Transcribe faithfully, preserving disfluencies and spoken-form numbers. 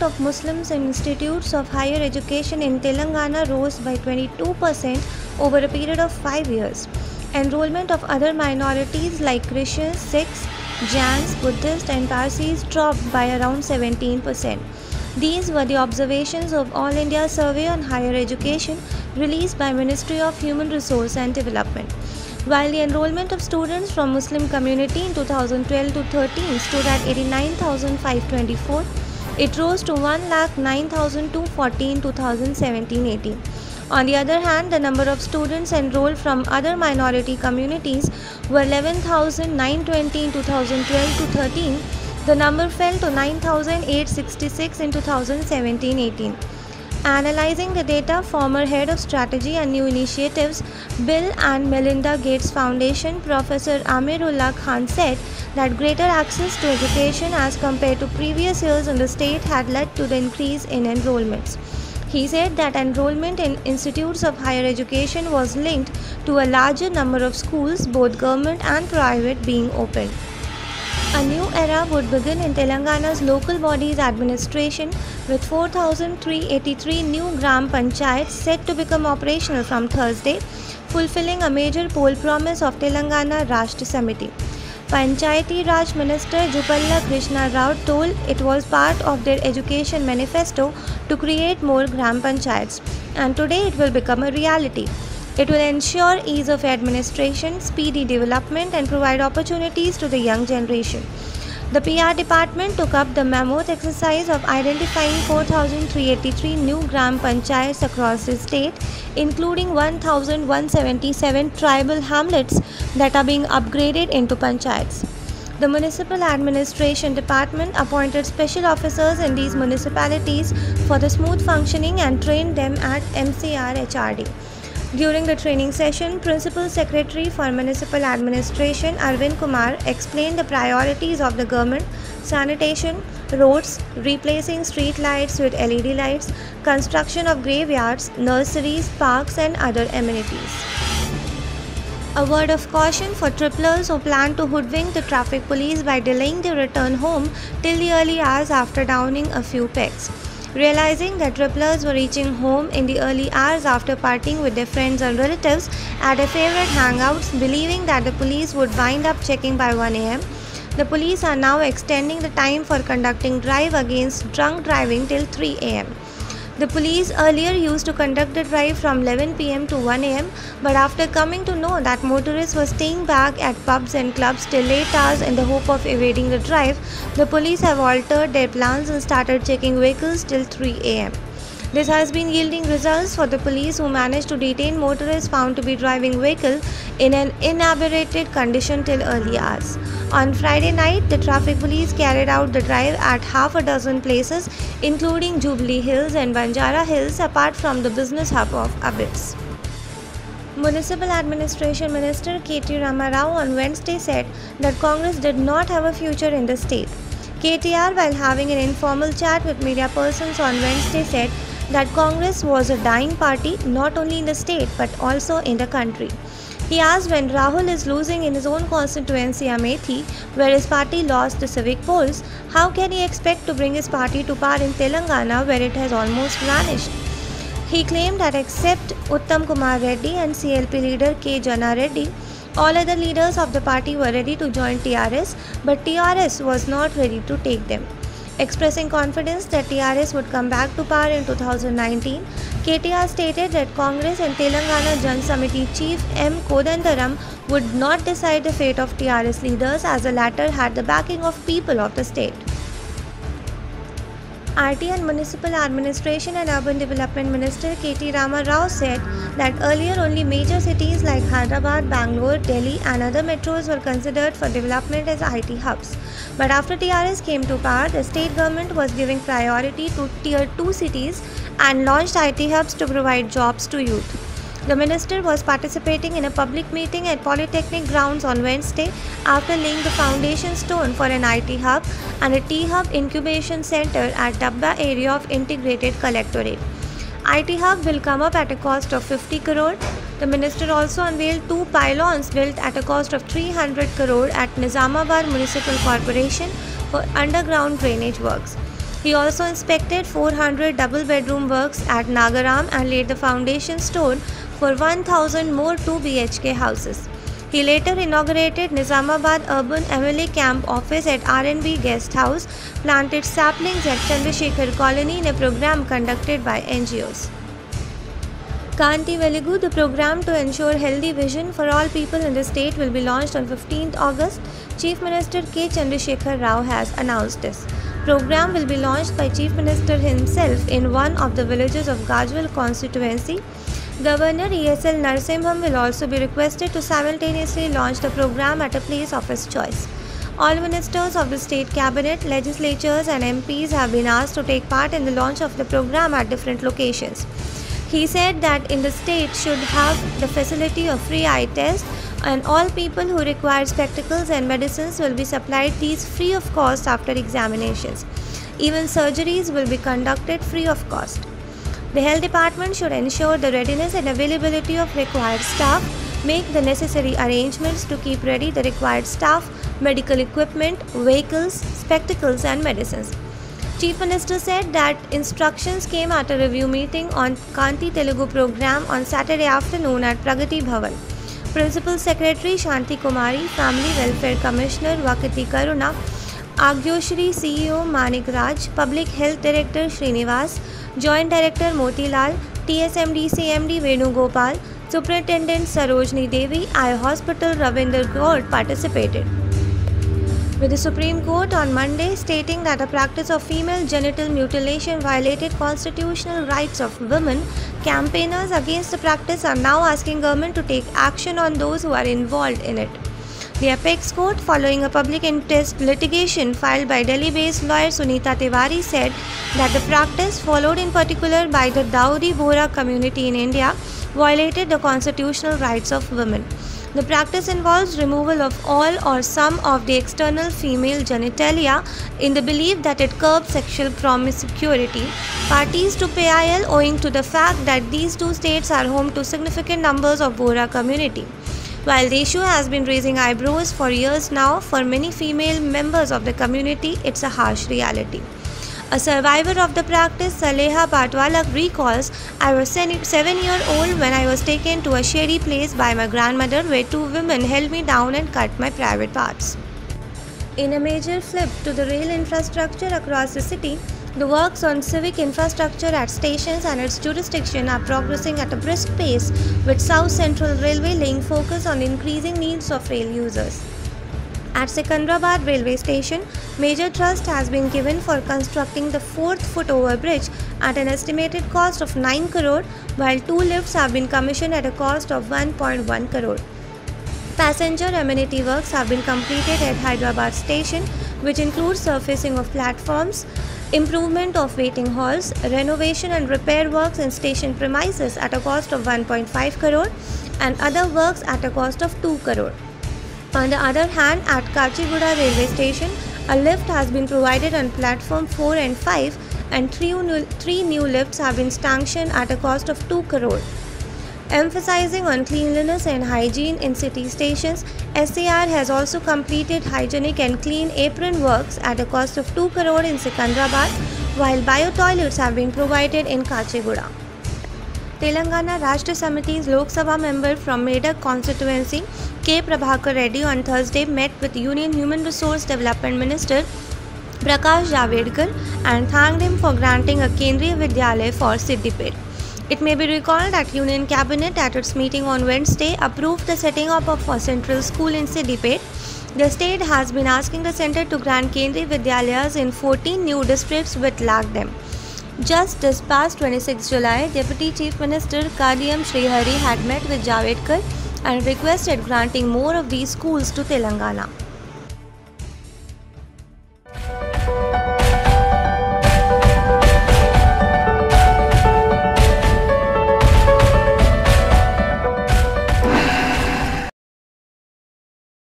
enrollment of Muslims in institutes of higher education in Telangana rose by twenty-two percent over a period of five years. Enrollment of other minorities like Christians, Sikhs, Jains, Buddhists and Parsis dropped by around seventeen percent. These were the observations of All India Survey on Higher Education released by Ministry of Human Resource and Development. While the enrollment of students from Muslim community in two thousand twelve to thirteen stood at eighty-nine thousand five hundred twenty-four, it rose to one lakh nine thousand two hundred forty in two thousand seventeen eighteen. On the other hand, the number of students enrolled from other minority communities were eleven thousand nine hundred twenty in two thousand twelve to thirteen. The number fell to nine thousand eight hundred sixty-six in two thousand seventeen eighteen. Analyzing the data, former head of strategy and new initiatives, Bill and Melinda Gates Foundation, Professor Amir Ullah Khan said that greater access to education as compared to previous years in the state had led to the increase in enrollments. He said that enrollment in institutes of higher education was linked to a larger number of schools, both government and private, being opened. A new era would begin in Telangana's local bodies administration with four thousand three hundred eighty-three new Gram Panchayats set to become operational from Thursday, fulfilling a major poll promise of Telangana Rashtra Samiti. Panchayati Raj Minister Jupalla Krishna Rao told it was part of their education manifesto to create more Gram Panchayats, and today it will become a reality. It will ensure ease of administration, speedy development and provide opportunities to the young generation. The P R department took up the mammoth exercise of identifying four thousand three hundred eighty-three new Gram Panchayats across the state, including one thousand one hundred seventy-seven tribal hamlets that are being upgraded into panchayats. The Municipal Administration Department appointed special officers in these municipalities for the smooth functioning and trained them at M C R H R D. During the training session, Principal Secretary for Municipal Administration Arvind Kumar explained the priorities of the government: sanitation, roads, replacing street lights with L E D lights, construction of graveyards, nurseries, parks and other amenities. A word of caution for triplers who plan to hoodwink the traffic police by delaying their return home till the early hours after downing a few pegs. Realizing that triplers were reaching home in the early hours after partying with their friends and relatives at their favorite hangouts, believing that the police would wind up checking by one A M, the police are now extending the time for conducting drive against drunk driving till three A M. The police earlier used to conduct the drive from eleven P M to one A M, but after coming to know that motorists were staying back at pubs and clubs till late hours in the hope of evading the drive, the police have altered their plans and started checking vehicles till three A M. This has been yielding results for the police, who managed to detain motorists found to be driving vehicle in an inebriated condition till early hours. On Friday night, the traffic police carried out the drive at half a dozen places, including Jubilee Hills and Banjara Hills, apart from the business hub of Abyss. Municipal Administration Minister K T Ramarao on Wednesday said that Congress did not have a future in the state. K T R, while having an informal chat with media persons on Wednesday, said that Congress was a dying party not only in the state but also in the country. He asked, when Rahul is losing in his own constituency Amethi, where his party lost the civic polls, how can he expect to bring his party to power in Telangana, where it has almost vanished? He claimed that except Uttam Kumar Reddy and C L P leader K. Jana Reddy, all other leaders of the party were ready to join T R S, but T R S was not ready to take them. Expressing confidence that T R S would come back to power in two thousand nineteen, K T R stated that Congress and Telangana Jan Samiti Chief M. Kodandaram would not decide the fate of T R S leaders, as the latter had the backing of people of the state. R T and Municipal Administration and Urban Development Minister K T Rama Rao said that earlier only major cities like Hyderabad, Bangalore, Delhi and other metros were considered for development as I T hubs. But after T R S came to power, the state government was giving priority to tier two cities and launched I T hubs to provide jobs to youth. The minister was participating in a public meeting at Polytechnic grounds on Wednesday after laying the foundation stone for an I T hub and a T-Hub incubation center at Dabba area of Integrated Collectorate. I T hub will come up at a cost of fifty crore. The minister also unveiled two pylons built at a cost of three hundred crore at Nizamabad Municipal Corporation for underground drainage works. He also inspected four hundred double-bedroom works at Nagaram and laid the foundation stone for one thousand more two B H K houses. He later inaugurated Nizamabad Urban M L A Camp Office at R and B Guest House, planted saplings at Chandrasekhar Colony in a program conducted by N G Os. Kanti Velugu, the program to ensure healthy vision for all people in the state, will be launched on fifteenth August. Chief Minister K. Chandrasekhar Rao has announced this. Program will be launched by Chief Minister himself in one of the villages of Gajwal constituency. Governor E S L Narasimham will also be requested to simultaneously launch the program at a place of his choice. All ministers of the state cabinet, legislatures and M Ps have been asked to take part in the launch of the program at different locations. He said that in the state should have the facility of free eye test, and all people who require spectacles and medicines will be supplied these free of cost after examinations. Even surgeries will be conducted free of cost. The health department should ensure the readiness and availability of required staff, make the necessary arrangements to keep ready the required staff, medical equipment, vehicles, spectacles and medicines. Chief Minister said that instructions came at a review meeting on Kanti Telugu program on Saturday afternoon at Pragati Bhavan. Principal Secretary Shanti Kumari, Family Welfare Commissioner Vakati Karuna, Agyoshri C E O Manik Raj, Public Health Director Srinivas, Joint Director Motilal, T S M D C M D Venugopal, Superintendent Sarojini Devi, Eye Hospital Ravinder Gaur participated. With the Supreme Court on Monday stating that the practice of female genital mutilation violated constitutional rights of women, campaigners against the practice are now asking government to take action on those who are involved in it. The Apex Court, following a public interest litigation filed by Delhi-based lawyer Sunita Tiwari, said that the practice, followed in particular by the Dawoodi Bohra community in India, violated the constitutional rights of women. The practice involves removal of all or some of the external female genitalia in the belief that it curbs sexual promiscuity. Parties to P I L, owing to the fact that these two states are home to significant numbers of Bohra community. While the issue has been raising eyebrows for years now, for many female members of the community, it's a harsh reality. A survivor of the practice, Saleha Patwala, recalls, "I was seven years old when I was taken to a shady place by my grandmother where two women held me down and cut my private parts." In a major flip to the rail infrastructure across the city, the works on civic infrastructure at stations and its jurisdiction are progressing at a brisk pace, with South Central Railway laying focus on increasing needs of rail users. At Secunderabad railway station, major trust has been given for constructing the fourth foot-over bridge at an estimated cost of nine crore, while two lifts have been commissioned at a cost of one point one crore. Passenger amenity works have been completed at Hyderabad station, which includes surfacing of platforms, improvement of waiting halls, renovation and repair works in station premises at a cost of one point five crore, and other works at a cost of two crore. On the other hand, at Kachiguda railway station, a lift has been provided on platform four and five, and three new, three new lifts have been sanctioned at a cost of two crore. Emphasizing on cleanliness and hygiene in city stations, S C R has also completed hygienic and clean apron works at a cost of two crore in Secunderabad, while bio-toilets have been provided in Kachiguda. Telangana Rashtra Samiti's Lok Sabha member from Medak constituency, K. Prabhakar Reddy, on Thursday met with Union Human Resource Development Minister Prakash Javadekar and thanked him for granting a Kendriya Vidyalaya for Siddipet. It may be recalled that Union Cabinet at its meeting on Wednesday approved the setting up of a central school in Siddipet. The state has been asking the centre to grant Kendriya Vidyalayas in fourteen new districts which lack them. Just this past twenty-sixth July, Deputy Chief Minister Kadiyam Srihari had met with Javadekar and requested granting more of these schools to Telangana.